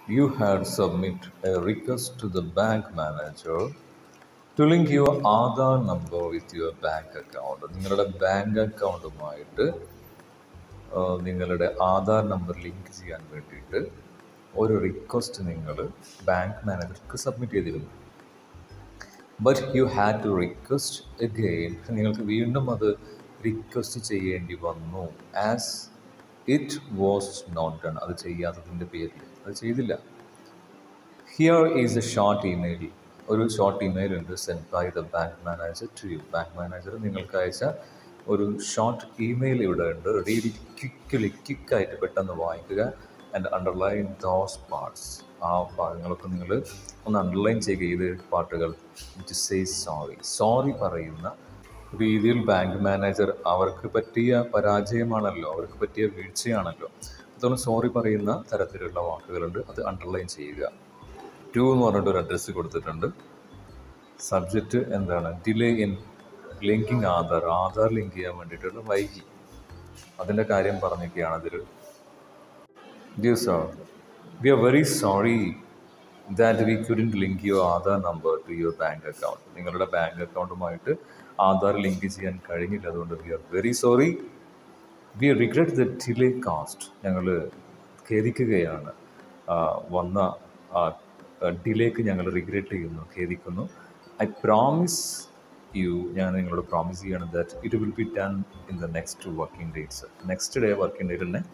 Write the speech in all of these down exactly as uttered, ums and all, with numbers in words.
You had submit a request to the bank manager to link your Aadhaar number with your bank account. നിങ്ങളുടെ bank അക്കൗണ്ടുമായിട്ട് നിങ്ങളുടെ Aadhaar number link ചെയ്യാൻ വേണ്ടിയിട്ട് ഒരു request നിങ്ങൾ bank മാനേജർക്ക് സബ്മിറ്റ് ചെയ്തിരുന്നു. But you had to request again. നിങ്ങൾക്ക് വീണ്ടും അത് റിക്വസ്റ്റ് ചെയ്യേണ്ടി വന്നു. As it was not done. അത് ചെയ്യാത്തതിൻ്റെ പേരിൽ അത് ചെയ്തില്ല. Here is a short email. ഒരു ഷോർട്ട് ഇമെയിൽ ഉണ്ട് send by the bank manager to you. Bank manager നിങ്ങൾക്ക് അയച്ച ഒരു ഷോർട്ട് ഇമെയിൽ ഇവിടെ ഉണ്ട്. റീഡ് ഇറ്റ് ക്വിക്കലി, ക്വിക്കായിട്ട് പെട്ടെന്ന് വായിക്കുക. And underline those parts. ആ ഭാഗങ്ങളൊക്കെ നിങ്ങൾ ഒന്ന് അണ്ടർലൈൻ ചെയ്യുക. ഇത് പാട്ടുകൾ വിച്ച് സേ സോറി. സോറി പറയുന്ന രീതിയിൽ ബാങ്ക് മാനേജർ അവർക്ക് പറ്റിയ പരാജയമാണല്ലോ, അവർക്ക് പറ്റിയ വീഴ്ചയാണല്ലോ. അതുകൊണ്ട് സോറി പറയുന്ന തരത്തിലുള്ള വാക്കുകളുണ്ട്, അത് അണ്ടർലൈൻ ചെയ്യുക. ടു എന്ന് പറഞ്ഞിട്ട് ഒരു അഡ്രസ്സ് കൊടുത്തിട്ടുണ്ട്. സബ്ജക്റ്റ് എന്താണ്? Delay in linking Aadhaar. Aadhaar link ചെയ്യാൻ വേണ്ടിയിട്ടുള്ള വൈകി, അതിൻ്റെ കാര്യം പറഞ്ഞൊക്കെയാണ് അതിൽ. Dear sir, we are very sorry that we couldn't link your Aadhaar number to your bank account. നിങ്ങളുടെ ബാങ്ക് അക്കൗണ്ടുമായിട്ട് ആധാർ ലിങ്ക് ചെയ്യാൻ കഴിഞ്ഞില്ല. അതുകൊണ്ട് we are very sorry. We regret the delay caused. ഞങ്ങൾ ഖേദിക്കുകയാണ്. വന്ന ഡിലേക്ക് ഞങ്ങൾ റിഗ്രറ്റ് ചെയ്യുന്നു, ഖേദിക്കുന്നു. ഐ പ്രോമിസ് യു, ഞാൻ നിങ്ങളോട് പ്രോമിസ് ചെയ്യണം that it will be done in the next working days. Next day working ഡേയിൽ തന്നെ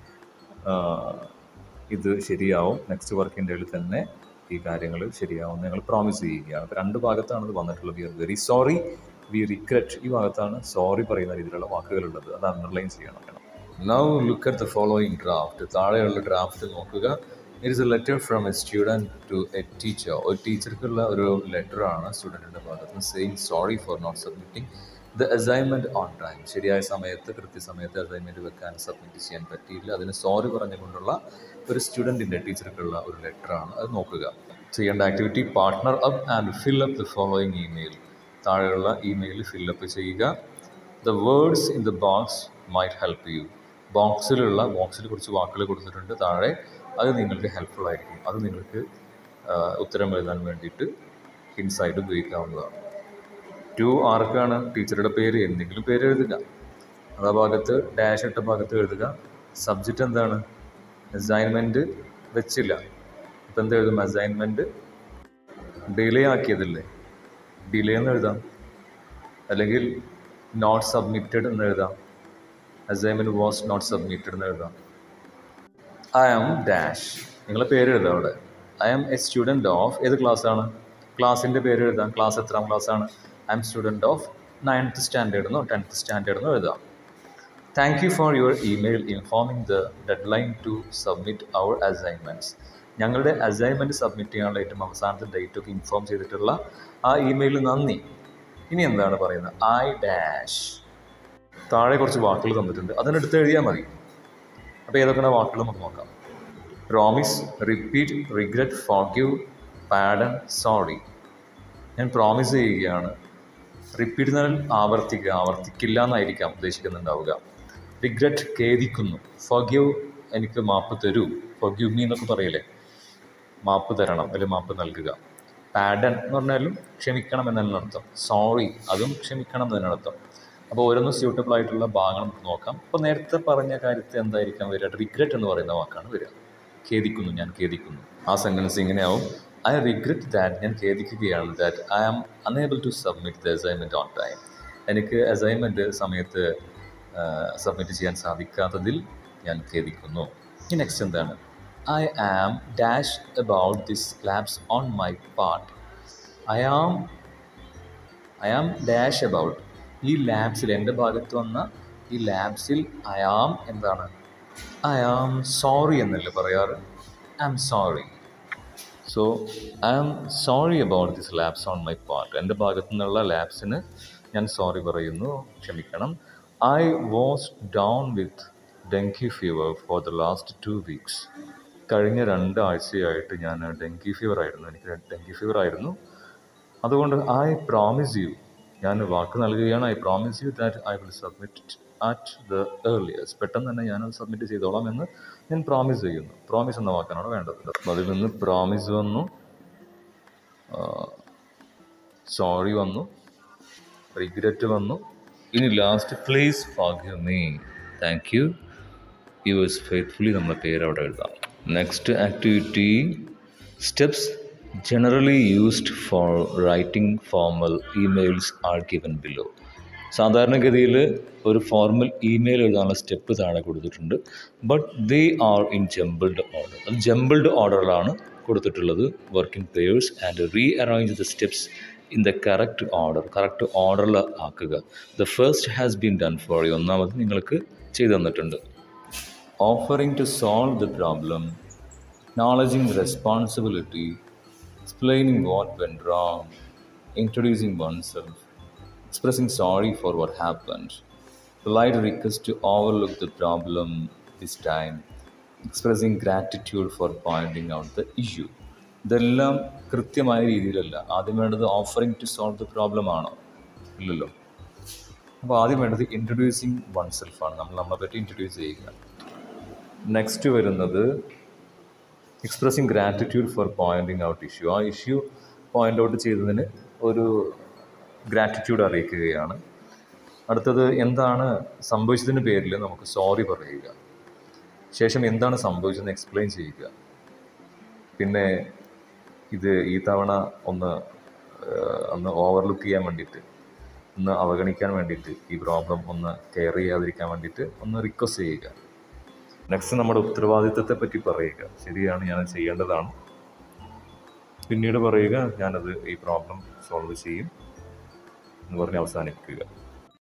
ഇത് ശരിയാവും. നെക്സ്റ്റ് വർക്കിംഗ് ഡേയിൽ തന്നെ ഈ കാര്യങ്ങൾ ശരിയാവും ഞങ്ങൾ പ്രോമിസ് ചെയ്യുകയാണ്. അപ്പോൾ രണ്ട് ഭാഗത്താണ് ഇത് വന്നിട്ടുള്ളത്. We are very sorry, we regret. ഈ ഭാഗത്താണ് സോറി പറയുന്ന രീതിയിലുള്ള വാക്കുകളുള്ളത്. അത് അണ്ടർലൈൻ ചെയ്യണം. Now look at the following draft. താഴെയുള്ള ഡ്രാഫ്റ്റ് നോക്കുക. It is a letter from a student to a teacher. ഒരു ടീച്ചർക്കുള്ള ഒരു ലെറ്ററാണ് സ്റ്റുഡൻറ്റിൻ്റെ ഭാഗത്ത് നിന്ന്. Saying sorry for not submitting the assignment on time. ശരിയായ സമയത്ത് കൃത്യസമയത്ത് അസൈൻമെൻറ്റ് വെക്കാൻ സബ്മിറ്റ് ചെയ്യാൻ പറ്റിയില്ല. അതിന് സോറി പറഞ്ഞുകൊണ്ടുള്ള ഒരു സ്റ്റുഡൻറ്റിൻ്റെ ടീച്ചർക്കുള്ള ഒരു ലെറ്ററാണ്. അത് നോക്കുക. ചെയ്യേണ്ട activity: partner up and fill up the following email. താഴെയുള്ള ഇമെയിൽ ഫില്ലപ്പ് ചെയ്യുക. The words in the box might help you. ബോക്സിലുള്ള ബോക്സിൽ കുറച്ച് വാക്കുകൾ കൊടുത്തിട്ടുണ്ട് താഴെ. അത് നിങ്ങൾക്ക് ഹെൽപ്ഫുൾ ആയിരിക്കും. അത് നിങ്ങൾക്ക് ഉത്തരം എഴുതാൻ വേണ്ടിയിട്ട് ഹിൻസായിട്ട് ഉപയോഗിക്കാവുന്നതാണ്. ടു ആർക്കാണ്? ടീച്ചറുടെ പേര്, എന്തെങ്കിലും പേര് എഴുതുക. അത് ആ ഭാഗത്ത് ഡാഷ് ഇട്ട ഭാഗത്ത് എഴുതുക. സബ്ജക്റ്റ് എന്താണ്? അസൈൻമെൻറ്റ് വെച്ചില്ല. ഇപ്പം എന്ത് എഴുതും? അസൈൻമെൻറ്റ് ഡിലേ ആക്കിയതല്ലേ, ഡിലേ എന്ന് എഴുതാം. അല്ലെങ്കിൽ നോട്ട് സബ്മിറ്റഡ് എന്ന് എഴുതാം. അസൈൻമെൻറ്റ് വാസ് നോട്ട് സബ്മിറ്റഡ് എന്ന് എഴുതാം. I am dash. നിങ്ങളെ പേര് എഴുതാം അവിടെ. I am a student of, ഏത് ക്ലാസ്സാണ്? ക്ലാസ്സിൻ്റെ പേര് എഴുതാം. ക്ലാസ് എത്രാം ക്ലാസ്സാണ്? I am student of ninth സ്റ്റാൻഡേർഡെന്നോ ടെൻത്ത് സ്റ്റാൻഡേർഡെന്നോ എഴുതാം. Thank you for your email informing the deadline to submit our assignments. ഞങ്ങളുടെ അസൈൻമെൻറ്റ് സബ്മിറ്റ് ചെയ്യാനുള്ള ഏറ്റവും അവസാനത്തെ ഡേറ്റൊക്കെ ഇൻഫോം ചെയ്തിട്ടുള്ള ആ ഇമെയിലിൽ നന്ദി. ഇനി എന്താണ് പറയുന്നത്? I dash. താഴെ കുറച്ച് വാക്കുകൾ തന്നിട്ടുണ്ട്, അതിനെടുത്ത് എഴുതിയാൽ മതി. അപ്പോൾ ഏതൊക്കെയാണ് വാക്കുകൾ നമുക്ക് നോക്കാം. Promise, repeat, regret, forgive, pardon, sorry. ഞാൻ പ്രോമിസ് ചെയ്യുകയാണ്. റിപ്പീറ്റ് എന്നാൽ ആവർത്തിക്കുക, ആവർത്തിക്കില്ല എന്നായിരിക്കാം ഉദ്ദേശിക്കുന്നുണ്ടാവുക. റിഗ്രറ്റ്, ഖേദിക്കുന്നു. ഫോർഗിവ്, എനിക്ക് മാപ്പ് തരൂ. ഫോർഗിവ് മീ എന്നൊക്കെ പറയില്ലേ, മാപ്പ് തരണം അല്ലെങ്കിൽ മാപ്പ് നൽകുക. പാഡൺ എന്ന് പറഞ്ഞാലും ക്ഷമിക്കണം എന്നാണ് അർത്ഥം. സോറി, അതും ക്ഷമിക്കണം എന്നാണ് അർത്ഥം. അപ്പോൾ ഓരോന്നും സ്യൂട്ടബിൾ ആയിട്ടുള്ള ഭാഗങ്ങൾ നമുക്ക് നോക്കാം. അപ്പോൾ നേരത്തെ പറഞ്ഞ കാര്യത്തെ എന്തായിരിക്കാം വരിക? റിഗ്രറ്റ് എന്ന് പറയുന്ന വാക്കാണ് വരിക. ഖേദിക്കുന്നു, ഞാൻ ഖേദിക്കുന്നു. ആ സെൻറ്റൻസ് ഇങ്ങനെയാവും: ഐ റിഗ്രറ്റ് ദാറ്റ്, ഞാൻ ഖേദിക്കുകയാണ്, that I am unable to submit the assignment on time. എനിക്ക് അസൈൻമെൻറ്റ് സമയത്ത് സബ്മിറ്റ് ചെയ്യാൻ സാധിക്കാത്തതിൽ ഞാൻ ഖേദിക്കുന്നു. ഈ നെക്സ്റ്റ് എന്താണ്? I am dash about this lapse on my part. I am I am dash about. ഈ ലാബ്സിൽ, എൻ്റെ ഭാഗത്ത് വന്ന ഈ ലാബ്സിൽ ഐ ആം എന്താണ്? ഐ ആം സോറി എന്നല്ലേ പറയാറ്? I am sorry. So I am sorry about this lapse on my part. എൻ്റെ ഭാഗത്തു നിന്നുള്ള ലാബ്സിന് ഞാൻ സോറി പറയുന്നു, ക്ഷമിക്കണം. I was down with dengue fever for the last two weeks. കഴിഞ്ഞ രണ്ടാഴ്ചയായിട്ട് ഞാൻ ഡെങ്കി ഫീവർ ആയിരുന്നു, എനിക്ക് ഡെങ്കി ഫീവർ ആയിരുന്നു. അതുകൊണ്ട് ഐ പ്രോമിസ് യു, ഞാൻ വാക്ക് നൽകുകയാണ്. I promise you that I will submit at the earliest. പെട്ടെന്ന് തന്നെ ഞാനത് സബ്മിറ്റ് ചെയ്തോളാം എന്ന് ഞാൻ പ്രോമിസ് ചെയ്യുന്നു. പ്രോമിസ് എന്ന വാക്കാനാണ് വേണ്ടത്. അതിൽ നിന്ന് പ്രോമിസ് വന്നു, സോറി വന്നു, റിഗ്രറ്റ് വന്നു, ഇനി last please forgive me, thank you, yours faithfully നമ്മളെ പേര് അവിടെ എഴുതാം. Next activity, steps generally used for writing formal emails are given below. സാധാരണഗതിയിൽ ഒരു ഫോർമൽ ഇമെയിൽ എഴുതാനുള്ള സ്റ്റെപ്പ് താഴെ കൊടുത്തിട്ടുണ്ട്. But they are in jumbled order. അത് ജംബിൾഡ് ഓർഡറിലാണ് കൊടുത്തിട്ടുള്ളത്. Work in pairs and rearrange the steps in the correct order. Correct ഓർഡറിൽ ആക്കുക. The first has been done for you. ഒന്നാമത് നിങ്ങൾക്ക് ചെയ്തു തന്നിട്ടുണ്ട്. Offering to solve the problem, acknowledging the responsibility, explaining what went wrong, introducing oneself, expressing sorry for what happened, polite request to overlook the problem this time, expressing gratitude for pointing out the issue. ഇതെല്ലാം കൃത്യമായ രീതിയിലല്ല. ആദ്യം വേണ്ടത് offering to solve the problem ആണോ? ഇല്ലല്ലോ. അപ്പോൾ ആദ്യം വേണ്ടത് ഇൻട്രൊഡ്യൂസിങ് വൺ സെൽഫാണ്. നമ്മൾ നമ്മളെ പറ്റി ഇൻട്രൊഡ്യൂസ് ചെയ്യുക. നെക്സ്റ്റ് വരുന്നത് expressing gratitude for pointing out issue. ആ ഇഷ്യൂ പോയിൻ്റ് ഔട്ട് ചെയ്തതിന് ഒരു ഗ്രാറ്റിറ്റ്യൂഡ് അറിയിക്കുകയാണ്. അടുത്തത് എന്താണ് സംഭവിച്ചതിന് പേരിൽ നമുക്ക് സോറി പറയുക. ശേഷം എന്താണ് സംഭവിച്ചതെന്ന് എക്സ്പ്ലെയിൻ ചെയ്യുക. പിന്നെ ഇത് ഈ തവണ ഒന്ന് ഒന്ന് ഓവർലുക്ക് ചെയ്യാൻ വേണ്ടിയിട്ട്, ഒന്ന് അവഗണിക്കാൻ വേണ്ടിയിട്ട്, ഈ പ്രോബ്ലം ഒന്ന് കെയർ ചെയ്യാതിരിക്കാൻ വേണ്ടിയിട്ട് ഒന്ന് റിക്വസ്റ്റ് ചെയ്യുക. നെക്സ്റ്റ് നമ്മുടെ ഉത്തരവാദിത്തത്തെ പറ്റി പറയുക. ശരിയാണ്, ഞാനത് ചെയ്യേണ്ടതാണ്. പിന്നീട് പറയുക ഞാനത് ഈ പ്രോബ്ലം സോൾവ് ചെയ്യും എന്ന് പറഞ്ഞ് അവസാനിപ്പിക്കുക.